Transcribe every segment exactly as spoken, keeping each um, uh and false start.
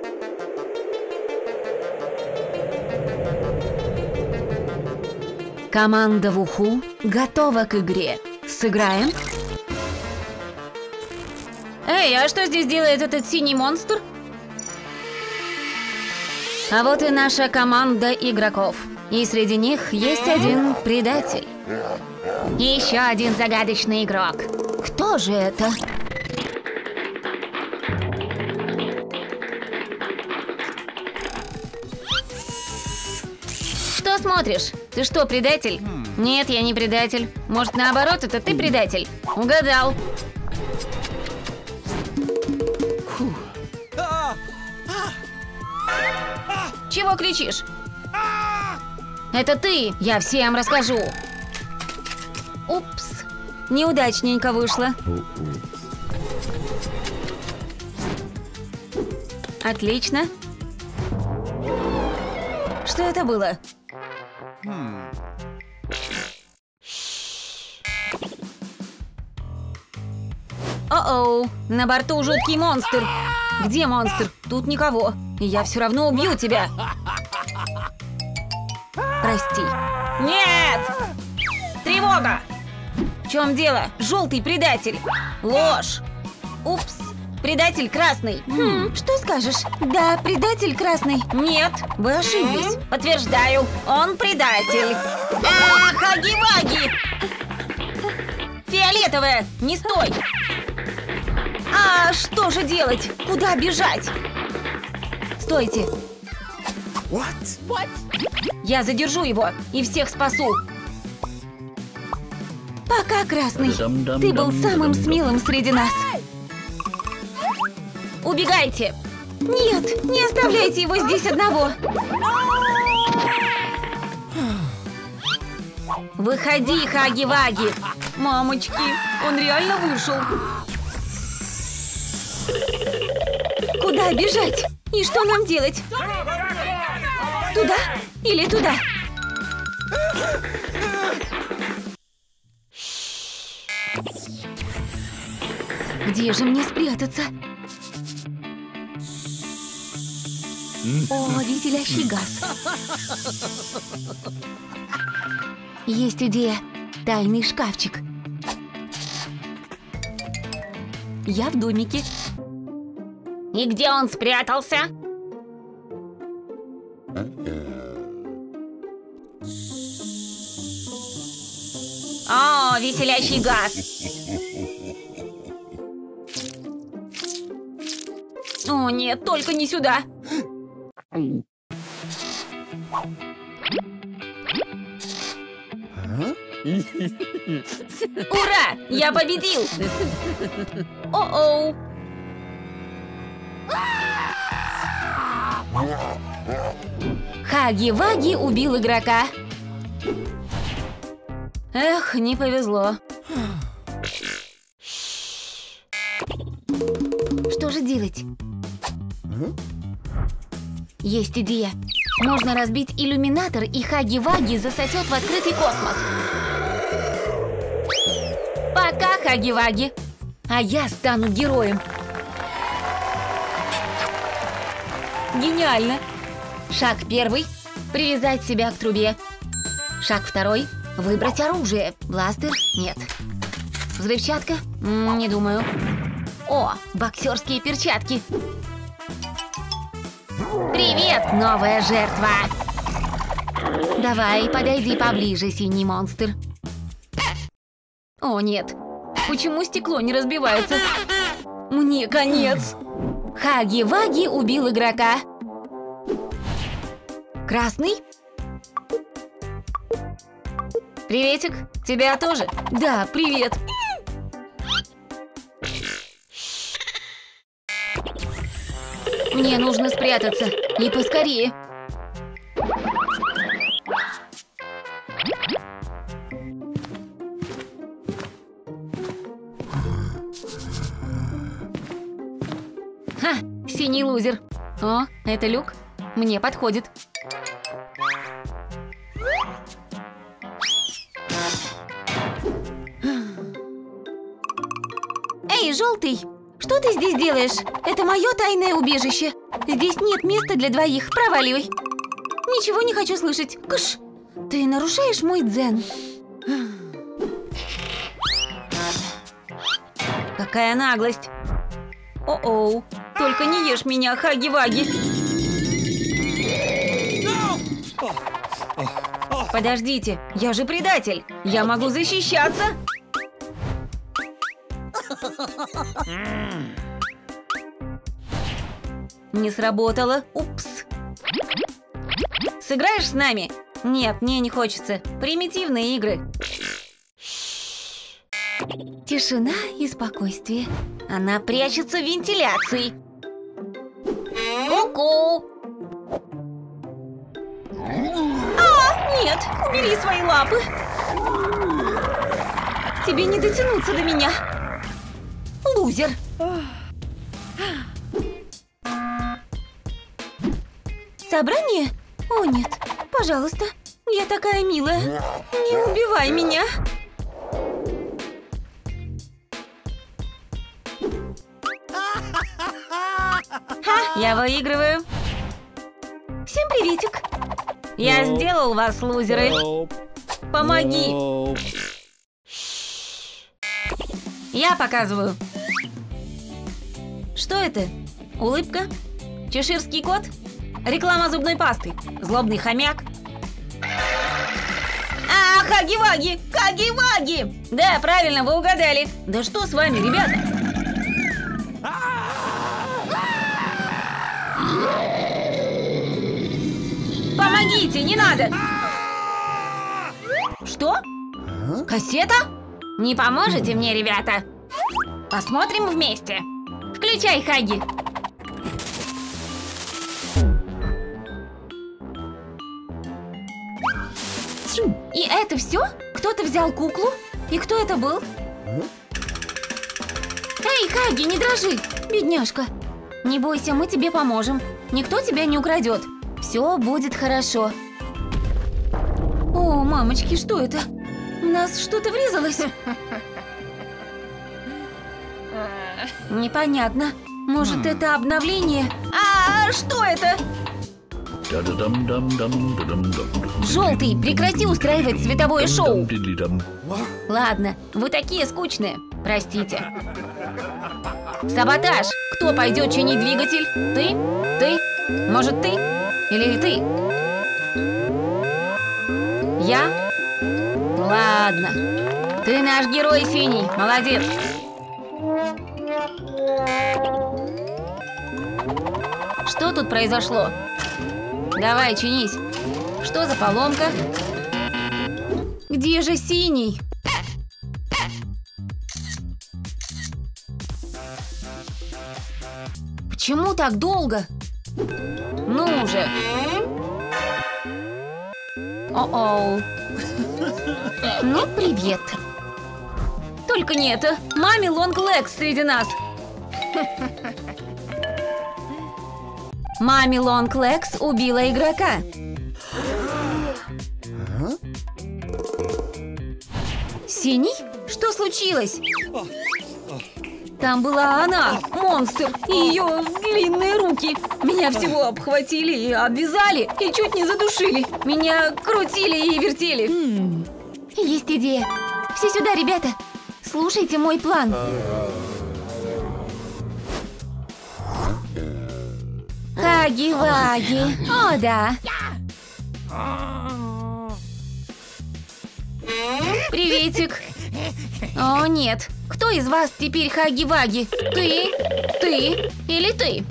Команда Вуху готова к игре. Сыграем? Эй, а что здесь делает этот синий монстр? А вот и наша команда игроков. И среди них есть один предатель. И еще один загадочный игрок. Кто же это? Что смотришь? Ты что, предатель? Нет, я не предатель. Может, наоборот, это ты предатель? Угадал. Фу. Чего кричишь? Это ты, я всем расскажу. Упс, неудачненько вышло. Отлично. Что это было? О-оу, на борту жуткий монстр. Где монстр? Тут никого. И я все равно убью тебя. Прости. Нет! Тревога! В чем дело? Желтый предатель. Ложь. Упс. Предатель красный. Хм, что скажешь? Да, предатель красный. Нет, вы ошиблись. Подтверждаю, он предатель. А, хаги-ваги! Фиолетовая, не стой! А что же делать? Куда бежать? Стойте. What? What? Я задержу его и всех спасу. Пока, красный. Ты был самым смелым среди нас. Убегайте! Нет, не оставляйте его здесь одного. Выходи, Хаги-Ваги. Мамочки, он реально вышел. Куда бежать? И что нам делать? Туда или туда? Где же мне спрятаться? О, веселящий газ. Есть идея. Тайный шкафчик. Я в домике. И где он спрятался? О, веселящий газ. О, нет, только не сюда. Ура! Я победил! О-оу! Хаги-Ваги убил игрока. Эх, не повезло. Что же делать? Есть идея. Можно разбить иллюминатор, и Хаги-Ваги засосет в открытый космос. Пока, Хаги-Ваги. А я стану героем. Гениально. Шаг первый. Привязать себя к трубе. Шаг второй. Выбрать оружие. Бластер? Нет. Взрывчатка? М-м, не думаю. О, боксерские перчатки. Привет, новая жертва. Давай, подойди поближе, синий монстр. О, нет. Почему стекло не разбивается? Мне конец. Хаги-Ваги убил игрока. Красный? Приветик, тебя тоже? Да, привет. Мне нужно спрятаться. И поскорее. Ха, синий лузер. О, это люк. Мне подходит. Эй, желтый! Что ты здесь делаешь? Это мое тайное убежище. Здесь нет места для двоих. Проваливай. Ничего не хочу слышать. Кыш! Ты нарушаешь мой дзен. Какая наглость. О-оу. Только не ешь меня, Хаги-Ваги. Подождите, я же предатель. Я могу защищаться. Не сработало. Упс. Сыграешь с нами? Нет, мне не хочется. Примитивные игры. Тишина и спокойствие. Она прячется в вентиляции. Ку-ку. А, нет, убери свои лапы. Тебе не дотянуться до меня. Лузер. Собрание? О, нет. Пожалуйста. Я такая милая. Не убивай меня. Ха, я выигрываю. Всем приветик. Я сделал вас, лузеры. Помоги. Я показываю. Что это? Улыбка? Чеширский кот? Реклама зубной пасты? Злобный хомяк? А, Хаги-Ваги! Хаги-Ваги! Да, правильно, вы угадали. Да что с вами, ребята? Помогите, не надо! Что? Кассета? Не поможете мне, ребята? Посмотрим вместе. Включай, Хаги. И это все? Кто-то взял куклу? И кто это был? Эй, Хаги, не дрожи, бедняжка. Не бойся, мы тебе поможем. Никто тебя не украдет. Все будет хорошо. О, мамочки, что это? В нас что-то врезалось? Непонятно. Может, это обновление? А, что это? Желтый, прекрати устраивать световое шоу. Ладно, вы такие скучные. Простите. Саботаж. Кто пойдет чинить двигатель? Ты? Ты? Может, ты? Или ты? Я? Ладно. Ты наш герой, Синий. Молодец. Что тут произошло? Давай, чинись. Что за поломка? Где же Синий? Почему так долго? Ну уже. О-оу. Ну, привет. Только не это. Мами Лонг-Легс среди нас. Мами Лонг-Легс убила игрока. Синий? Что случилось? Там была она, монстр, и ее длинные руки. Меня всего обхватили и обвязали, и чуть не задушили. Меня крутили и вертели. Есть идея. Все сюда, ребята. Слушайте мой план. Хаги-Ваги. О, да. Приветик. О, нет. Кто из вас теперь Хаги-Ваги? Ты? Ты? Или ты?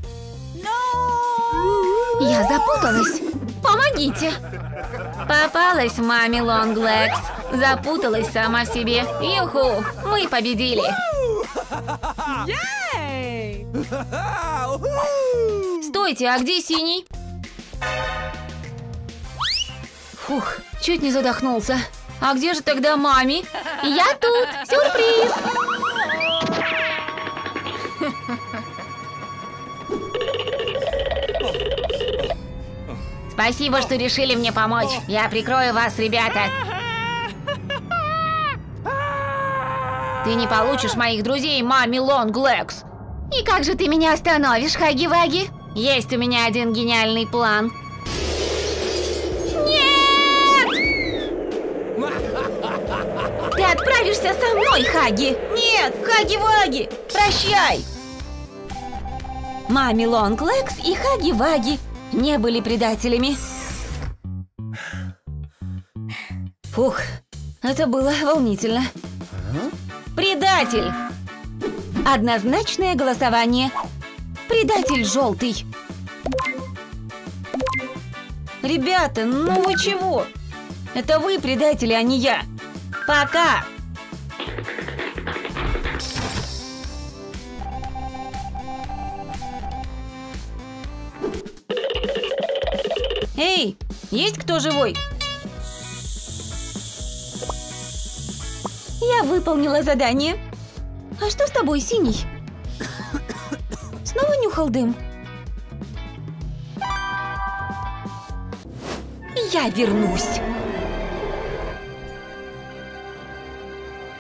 Я запуталась. Помогите. Попалась маме Лонг-Легс. Запуталась сама в себе. Юху, мы победили. Стойте, а где Синий? Фух, чуть не задохнулся. А где же тогда мами? Я тут! Сюрприз! Спасибо, что решили мне помочь. Я прикрою вас, ребята. Ты не получишь моих друзей, мами Лонг-Легс. И как же ты меня остановишь, Хаги-Ваги? Есть у меня один гениальный план. Ты отправишься со мной, Хаги! Нет, Хаги-Ваги! Прощай! Мами Лонглекс и Хаги-Ваги не были предателями. Фух, это было волнительно. Предатель! Однозначное голосование. Предатель желтый. Ребята, ну вы чего? Это вы предатели, а не я. Пока! Эй, есть кто живой? Я выполнила задание. А что с тобой, Синий? Снова нюхал дым? Я вернусь.